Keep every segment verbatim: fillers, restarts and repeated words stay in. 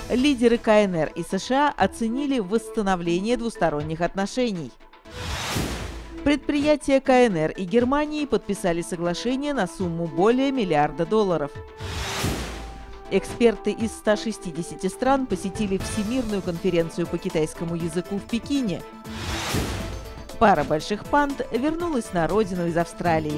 Лидеры КНР и США оценили восстановление двусторонних отношений. Предприятия КНР и Германии подписали соглашение на сумму более миллиарда долларов. Эксперты из ста шестидесяти стран посетили Всемирную конференцию по китайскому языку в Пекине. Пара больших панд вернулась на родину из Австралии.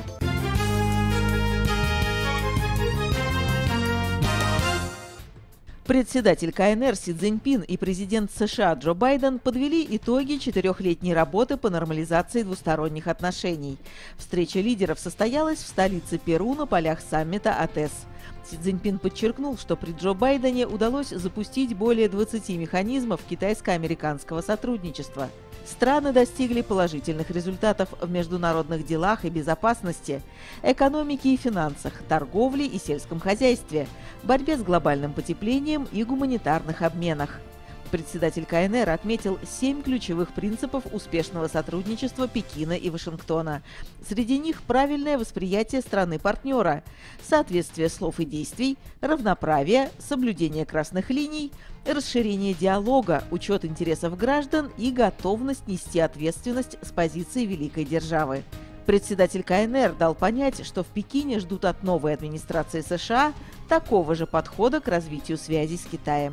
Председатель КНР Си Цзиньпин и президент США Джо Байден подвели итоги четырехлетней работы по нормализации двусторонних отношений. Встреча лидеров состоялась в столице Перу на полях саммита АТЭС. Си Цзиньпин подчеркнул, что при Джо Байдене удалось запустить более двадцати механизмов китайско-американского сотрудничества. Страны достигли положительных результатов в международных делах и безопасности, экономике и финансах, торговле и сельском хозяйстве, борьбе с глобальным потеплением и гуманитарных обменах. Председатель КНР отметил семь ключевых принципов успешного сотрудничества Пекина и Вашингтона. Среди них правильное восприятие страны-партнера, соответствие слов и действий, равноправие, соблюдение красных линий, расширение диалога, учет интересов граждан и готовность нести ответственность с позиции великой державы. Председатель КНР дал понять, что в Пекине ждут от новой администрации США такого же подхода к развитию связей с Китаем.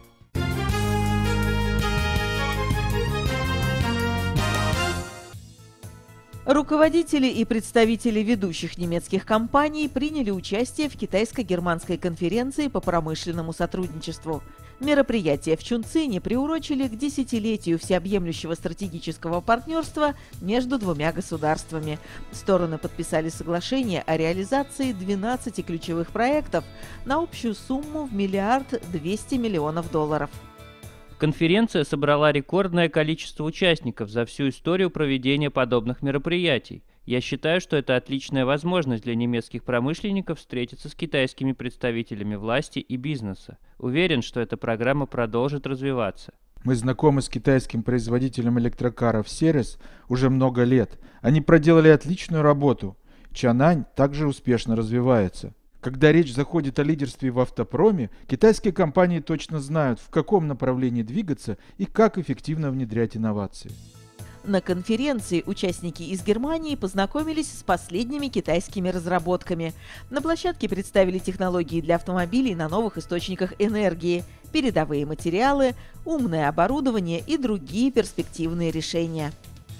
Руководители и представители ведущих немецких компаний приняли участие в китайско-германской конференции по промышленному сотрудничеству. Мероприятие в Чунцине приурочили к десятилетию всеобъемлющего стратегического партнерства между двумя государствами. Стороны подписали соглашение о реализации двенадцати ключевых проектов на общую сумму в миллиард двести миллионов долларов. Конференция собрала рекордное количество участников за всю историю проведения подобных мероприятий. Я считаю, что это отличная возможность для немецких промышленников встретиться с китайскими представителями власти и бизнеса. Уверен, что эта программа продолжит развиваться. Мы знакомы с китайским производителем электрокаров Серис уже много лет. Они проделали отличную работу. Чанань также успешно развивается. Когда речь заходит о лидерстве в автопроме, китайские компании точно знают, в каком направлении двигаться и как эффективно внедрять инновации. На конференции участники из Германии познакомились с последними китайскими разработками. На площадке представили технологии для автомобилей на новых источниках энергии, передовые материалы, умное оборудование и другие перспективные решения.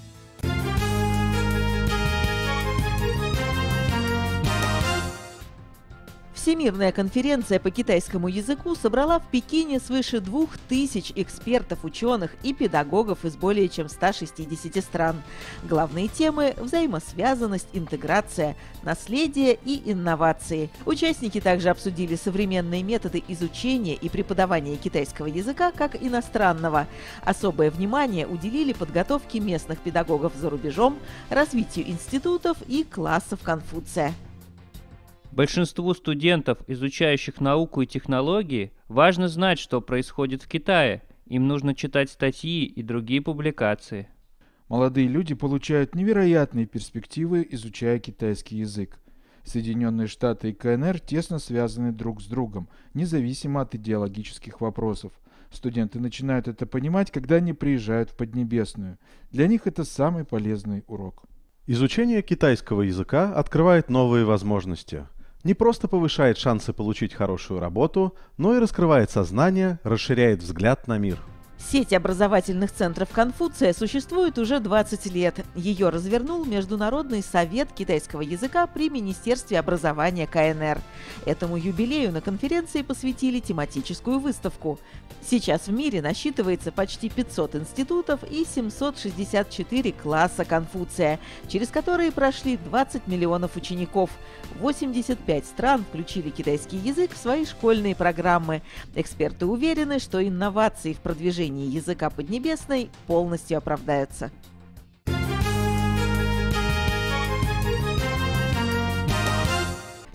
Всемирная конференция по китайскому языку собрала в Пекине свыше двух тысяч экспертов, ученых и педагогов из более чем ста шестидесяти стран. Главные темы – взаимосвязанность, интеграция, наследие и инновации. Участники также обсудили современные методы изучения и преподавания китайского языка как иностранного. Особое внимание уделили подготовке местных педагогов за рубежом, развитию институтов и классов Конфуция. Большинству студентов, изучающих науку и технологии, важно знать, что происходит в Китае. Им нужно читать статьи и другие публикации. Молодые люди получают невероятные перспективы, изучая китайский язык. Соединенные Штаты и КНР тесно связаны друг с другом, независимо от идеологических вопросов. Студенты начинают это понимать, когда они приезжают в Поднебесную. Для них это самый полезный урок. Изучение китайского языка открывает новые возможности. Не просто повышает шансы получить хорошую работу, но и раскрывает сознание, расширяет взгляд на мир. Сеть образовательных центров Конфуция существует уже двадцать лет. Ее развернул Международный совет китайского языка при Министерстве образования КНР. Этому юбилею на конференции посвятили тематическую выставку. Сейчас в мире насчитывается почти пятьсот институтов и семьсот шестьдесят четыре класса Конфуция, через которые прошли двадцать миллионов учеников. восемьдесят пять стран включили китайский язык в свои школьные программы. Эксперты уверены, что инновации в продвижении языка Поднебесной полностью оправдаются.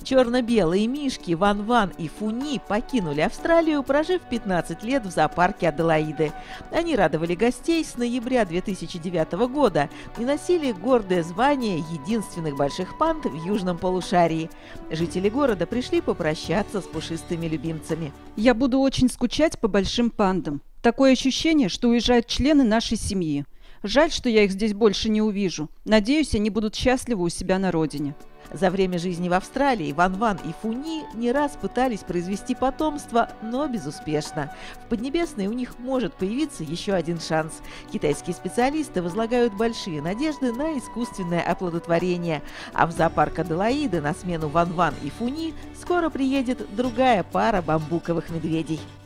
Черно-белые мишки Ван-Ван и Фуни покинули Австралию, прожив пятнадцать лет в зоопарке Аделаиды. Они радовали гостей с ноября две тысячи девятого года и носили гордое звание единственных больших панд в южном полушарии. Жители города пришли попрощаться с пушистыми любимцами. Я буду очень скучать по большим пандам. Такое ощущение, что уезжают члены нашей семьи. Жаль, что я их здесь больше не увижу. Надеюсь, они будут счастливы у себя на родине. За время жизни в Австралии Ван-Ван и Фуни не раз пытались произвести потомство, но безуспешно. В Поднебесной у них может появиться еще один шанс. Китайские специалисты возлагают большие надежды на искусственное оплодотворение. А в зоопарк Аделаиды на смену Ван-Ван и Фуни скоро приедет другая пара бамбуковых медведей.